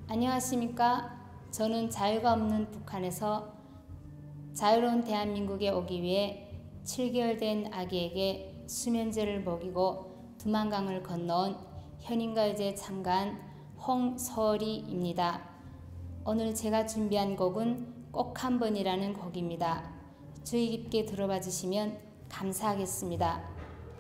안녕하십니까. 저는 자유가 없는 북한에서 자유로운 대한민국에 오기 위해 7개월 된 아기에게 수면제를 먹이고 두만강을 건너온 현인가요제 참가한 홍서리입니다. 오늘 제가 준비한 곡은 꼭 한번이라는 곡입니다. 주의 깊게 들어봐 주시면 감사하겠습니다.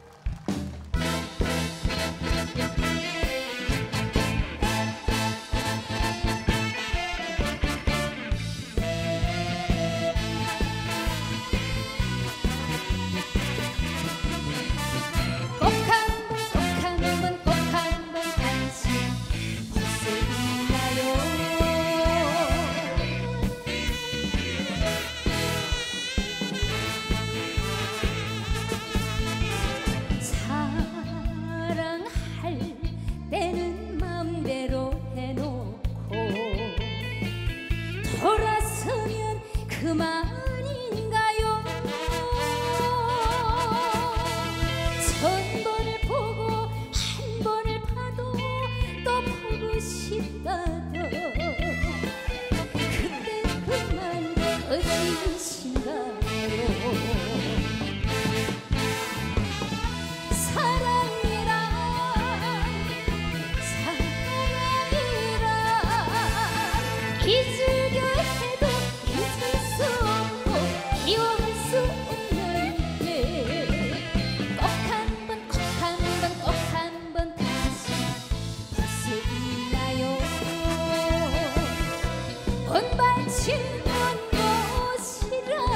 때는 마음대로 해놓고 돌아서면 그만인가요? 천 번을 보고 한 번을 봐도 또 보고 싶다도 그때 그만 거짓인가요? 잊으려 해도 잊을 수 없고 미워할 수 없는데 꼭 한 번 꼭 한 번 꼭 한 번 다시 볼 수 있나요? 본받칠 것이라도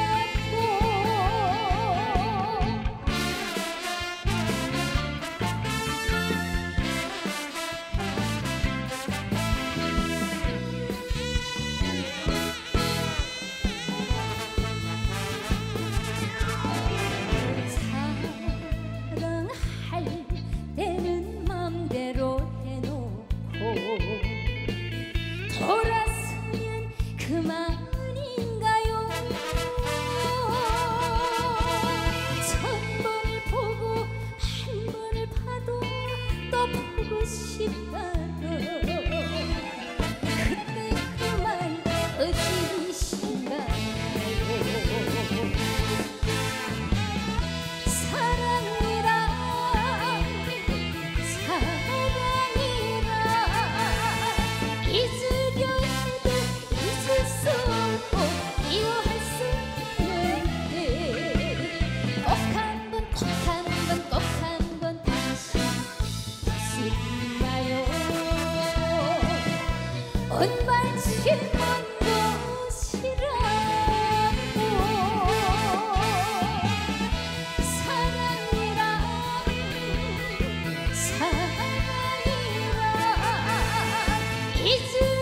때는 맘대로 해놓고 돌아서면 그만인가요? 천 번을 보고 한 번을 봐도 또 보고 싶다도 그때 그만 거짓인가요? 잊으려 해도 잊을 수 없고 미워할 수 없는데 꼭 한 번 꼭 한 번 꼭 한 번 다시 볼 수 있나요? 온발칠 것이라도 사랑이란 잊을